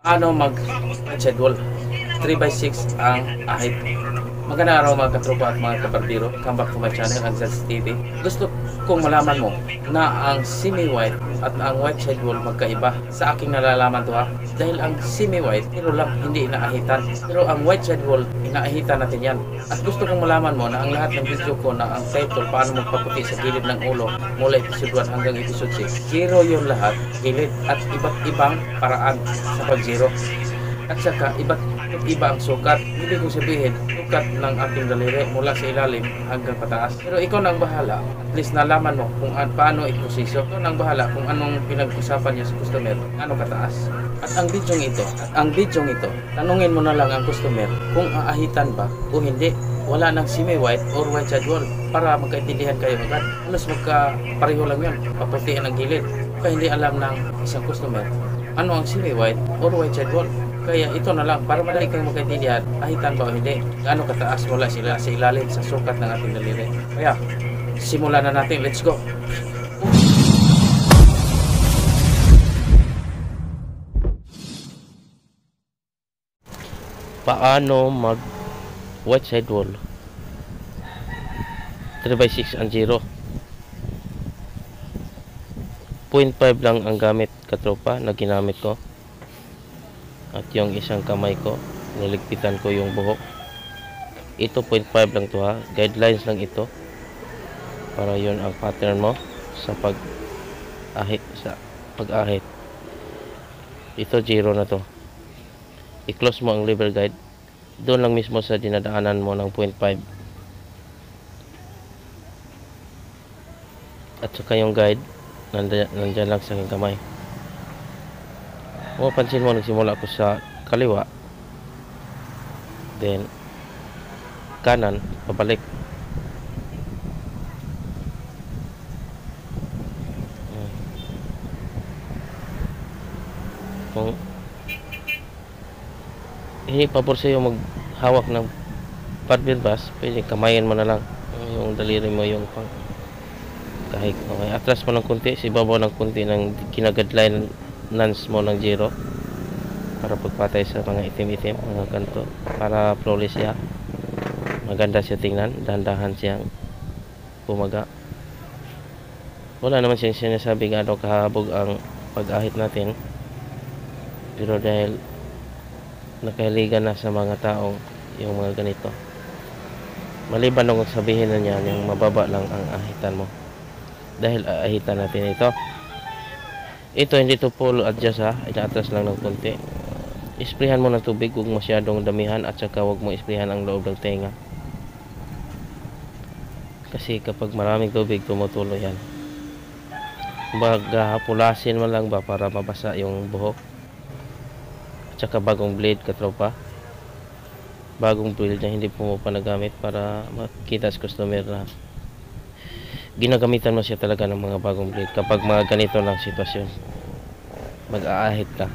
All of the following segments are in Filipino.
Paano mag-schedule? 3x6 ang ahit. Magandang araw mga katropa at mga kabardero. Come back to my channel, ang Zeds TV. Gusto kong malaman mo na ang semi-white at ang white schedule magkaiba. Sa aking nalalaman to ha. Dahil ang semi-white, pero lang hindi inaahitan. Pero ang white schedule, inaahitan natin yan. At gusto kong malaman mo na ang lahat ng video ko na ang title, paano magpaputi sa gilid ng ulo mula episode 1 hanggang episode 6. Zero yung lahat, gilid at iba't ibang paraan sa pag-zero. At saka iba't iba ang sukat. Hindi ko sabihin sukat ng ating daliri mula sa ilalim hanggang pataas. Pero ikaw nang bahala. At least nalaman mo kung paano iproseso. Ikaw nang bahala kung anong pinag-usapan niya sa customer, ano kataas. At ang bidyong ito, tanungin mo na lang ang customer kung aahitan ba o hindi. Wala ng semi-white or white schedule para magkaintindihan kayo agad. Halos magkapareho lang yun. Paputian ang gilid. Kaya hindi alam ng isang customer ano ang semi-white or white schedule. Kaya ito na lang, para madali kang magkaintindihan, ahitan ba o hindi, gaano kataas mula sila sa ilalim sa sukat ng ating daliri. Kaya, simulan na natin, let's go! Paano mag white schedule? 3x6 ang 0. 0.5 lang ang gamit katropa na ginamit ko. At yung isang kamay ko, niligpitan ko yung buhok. Ito 0.5 lang to ha. Guidelines lang ito. Para yun ang pattern mo sa pag-ahit. Ito 0 na to. I-close mo ang lever guide. Doon lang mismo sa dinadaanan mo ng 0.5. At saka yung guide, nandyan lang sa aking kamay. Kung mapansin mo, nagsimula ako sa kaliwa, then kanan, pabalik. Kung hindi pabor sa iyo maghawak ng parbil bus, pwede kamayan mo na lang yung daliri mo, yung pang kahit okay, atras mo ng kunti, sibabaw ng kunti ng kinagadline nans mo ng 0 para pagpatay sa mga itim-itim, mga ganito, para flawless siya, maganda siya tingnan, dahan-dahan siyang pumaga. Wala naman siyang sinasabing ano kahabog ang pag-ahit natin, pero dahil nakahiligan na sa mga taong yung mga ganito, maliban nung sabihin na niya yung mababa lang ang ahitan mo, dahil aahitan natin ito hindi to full adjust ha, inaatras lang ng konti. Isprehan mo ng tubig, huwag masyadong damihan, at saka huwag mo isprehan ang loob ng tenga, kasi kapag maraming tubig tumutulo yan. Hapulasin mo lang ba para mabasa yung buhok. At saka bagong blade katropa, bagong blade na hindi po mo pa nagamit, para makita sa customer na ginagamitan mo siya talaga ng mga bagong blade kapag mga ganito lang sitwasyon, mag-aahit ka.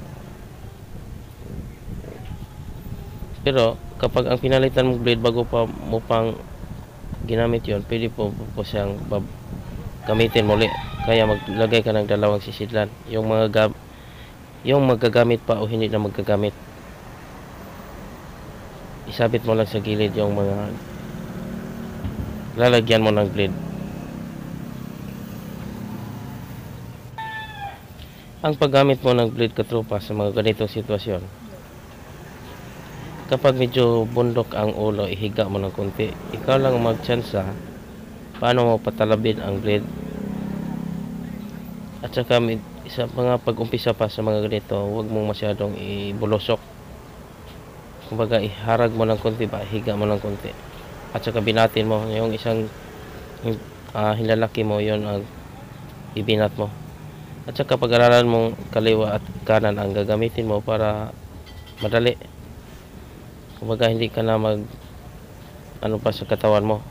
Pero kapag ang pinalitan mong blade bago pa mo pang ginamit yon, pwede po siyang gamitin muli. Kaya maglagay ka ng dalawang sisidlan, yung magagamit pa o hindi na magagamit, isabit mo lang sa gilid yung mga lalagyan mo ng blade. Ang paggamit mo ng blade katropa sa mga ganitong sitwasyon, kapag medyo bundok ang ulo, ihiga mo ng konti. Ikaw lang magtsansa paano mo patalabin ang blade. At saka sa mga pag-umpisa pa sa mga ganito, huwag mong masyadong ibulosok. Kumbaga iharag mo ng konti ba, higa mo ng konti. At saka binatin mo yung isang hinlalaki mo, yon ang ibinat mo. At saka pag-aralan mong kaliwa at kanan ang gagamitin mo para madali. Kumbaga hindi ka na ano pa sa katawan mo.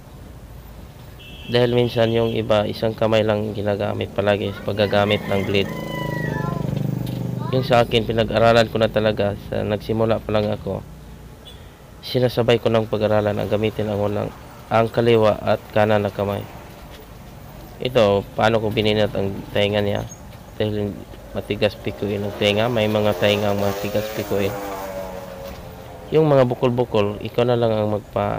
Dahil minsan yung iba, isang kamay lang ginagamit palagi sa paggagamit ng blade. Yung sa akin, pinag-aralan ko na talaga, sa nagsimula pa lang ako, sinasabay ko ng pag-aralan ang gamitin ang kaliwa at kanan na kamay. Ito, paano ko bininat ang tainga niya, dahil matigas pikuin ang tenga. May mga tengang matigas pikuin. Yung mga bukol-bukol, ikaw na lang ang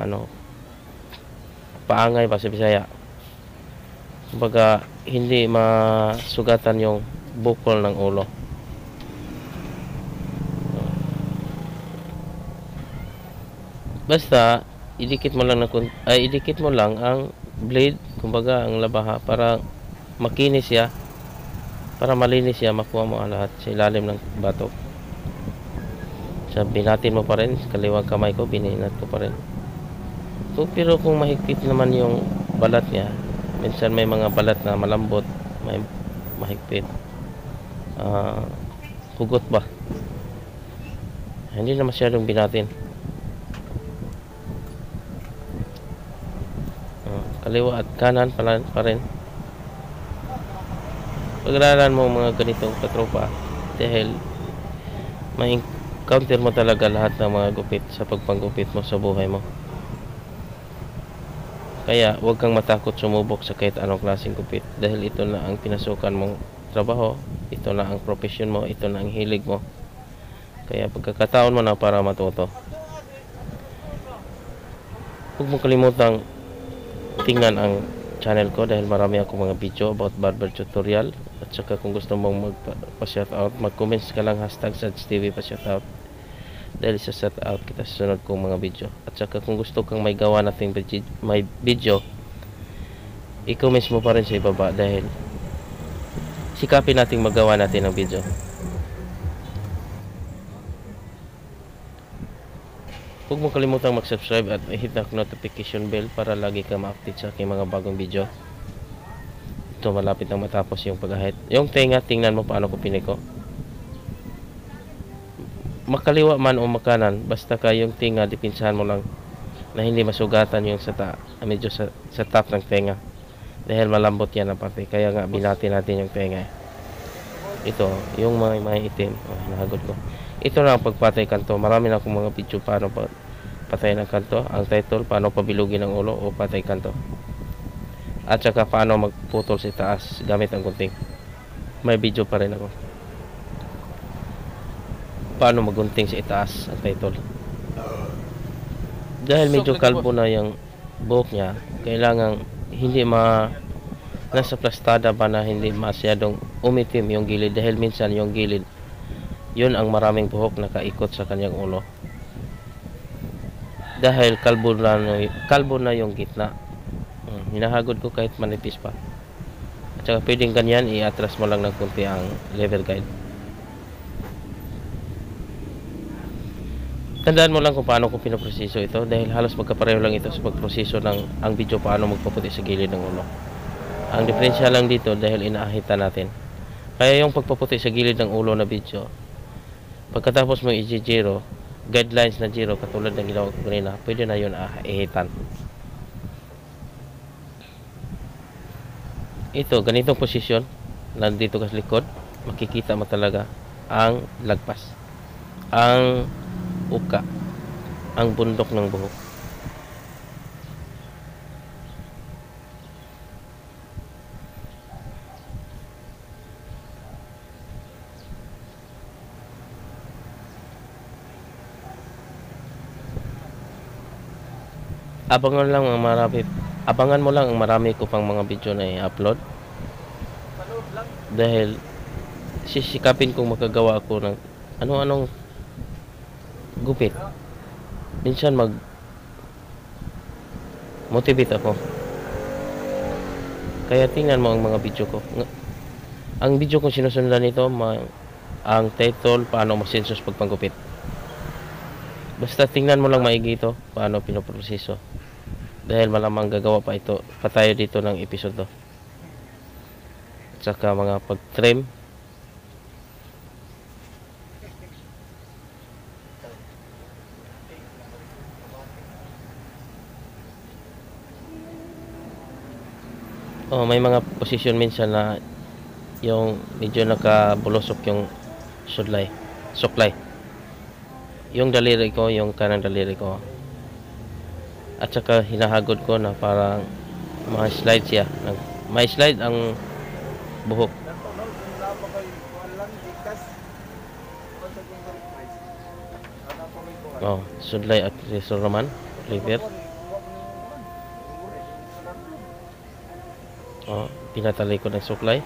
paangay pa sa Bisaya. Kumbaga, hindi masugatan yung bukol ng ulo. Basta idikit mo lang ang blade, kumbaga ang labaha, para makinis siya, para malinis siya, makuha mo ang lahat sa ilalim ng batok. Binatin mo pa rin, kaliwang kamay ko bininat ko pa rin. Pero kung mahigpit naman yung balat niya, minsan may mga balat na malambot, may mahigpit, hugot ba, hindi na masyadong binatin. Kaliwa at kanan pa rin. Pag-aralan mo mga ganitong katropa, dahil may counter mo talaga lahat ng mga gupit sa pagpanggupit mo sa buhay mo. Kaya huwag kang matakot sumubok sa kahit anong klaseng gupit, dahil ito na ang pinasukan mong trabaho, ito na ang profession mo, ito na ang hilig mo. Kaya pagkakataon mo na para matuto. Huwag mong kalimutang tingnan ang channel ko, dahil marami akong mga video about barber tutorial. At saka kung gusto mong magpa-shoutout, mag-comments ka lang #SadsTV pa-shoutout, dahil sa shoutout kita sa sunod kong mga video. At saka kung gusto kang may gawa nating may video, i-comments mo pa rin sa ibaba, dahil sikapin nating magawa natin ang video. Huwag mo kalimutang mag-subscribe at hit ang notification bell para lagi ka ma-update sa aking mga bagong video. Ito, malapit nang matapos yung pag-ahit. Yung tenga, tingnan mo paano ko piniko. Makaliwa man o makanan, basta yung tenga, dipinsahan mo lang na hindi masugatan yung medyo sa top ng tenga, dahil malambot yan ang parte. Kaya nga binati natin yung tenga. Ito, yung mga itim, nahagod ko. Ito na ang pagpatay kanto. Marami na akong mga video paano patay ng kanto. Ang title, paano pabilugin ang ulo o patay kanto. At saka paano magputol sa taas gamit ang gunting. May video pa rin ako. Paano magunting sa itaas, ang title. Dahil medyo kalbo na yung buhok niya, kailangan hindi nasa plastada ba na hindi masyadong umitim yung gilid, dahil minsan yung gilid, yun ang maraming buhok nakaikot sa kanyang ulo, dahil kalbo na yung gitna. Hinahagod ko kahit manipis pa. At saka pwedeng ganyan, i-atras mo lang ng kunti ang lever guide. Tandaan mo lang kung paano ko pinoproseso ito, dahil halos magkapareho lang ito sa pagproseso ng ang video paano magpaputi sa gilid ng ulo. Ang diferensya lang dito, dahil inaahitan natin. Kaya yung pagpaputi sa gilid ng ulo na video, pagkatapos mo i-zero, guidelines na zero, katulad ng ginawa ko kanina, pwede na yun ahitan. Ito, ganitong posisyon, nandito ka sa likod, makikita mo talaga ang lagpas, ang uka, ang bundok ng buhok. Abangan mo lang ang marami ko pang mga video na i-upload, dahil sisikapin kong makagawa ako ng ano-anong gupit. Minsan motivate ako. Kaya tingnan mo ang mga video ko. Ang video kong sinusundan nito, ang title, paano masensus pagpanggupit. Basta tingnan mo lang maigi ito, paano pinoproseso. Dahil malamang gagawa pa tayo dito ng episode to. At saka mga pag-trim. May mga posisyon minsan na yung medyo nakabulusok yung suklay. Yung daliri ko, yung kanang daliri ko. At saka hinahagod ko na parang ma-slide siya. May slide ang buhok. Oh, sudlay at resor naman, liver. Oh, pinatalikod ng suklay.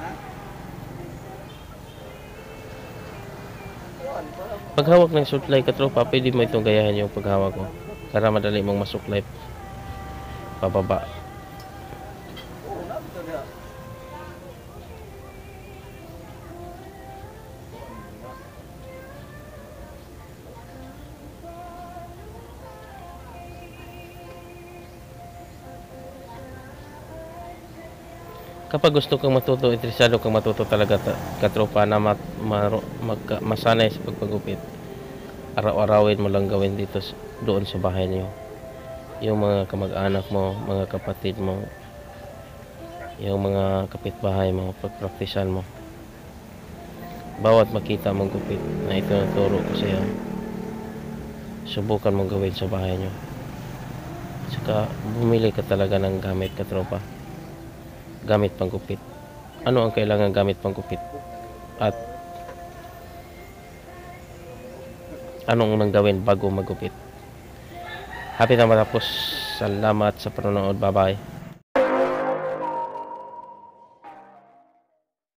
Paghawak ng suklay katropa, pwede mo itong gayahin yung paghawak ko para madali mong masuklay pababa. Kapag gusto kang matuto, interesado kang matuto talaga katropa na masanay sa pagpagupit, araw-arawin mo lang gawin dito doon sa bahay niyo. Yung mga kamag-anak mo, mga kapatid mo, yung mga kapitbahay mo, pagpraktisan mo. Bawat makita mong gupit na ito naturo ko sa iyo, subukan mong gawin sa bahay niyo. Saka bumili ka talaga ng gamit katropa. Gamit panggupit. Ano ang kailangan gamit panggupit? At anong unang gawin bago maggupit? Happy na matapos. Salamat sa panonood. Bye-bye.